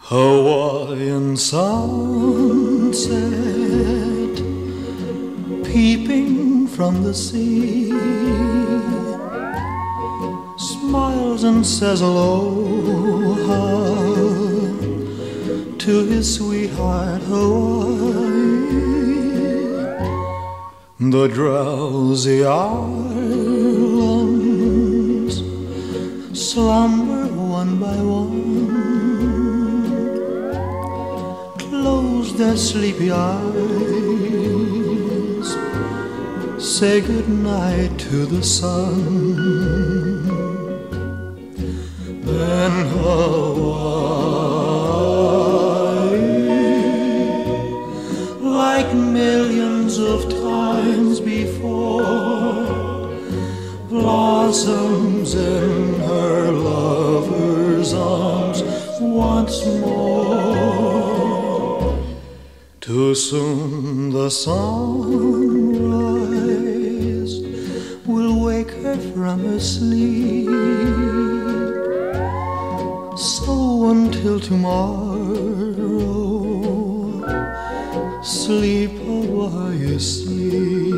Hawaiian sunset peeping from the sea, smiles and says aloha to his sweetheart Hawaii. The drowsy islands slumber one by one, close their sleepy eyes, say good night to the sun. Then Hawaii, like millions of times before, blossoms in her lover's arms once more. Too soon the sunrise will wake her from her sleep, so until tomorrow, sleep, Hawaii, sleep.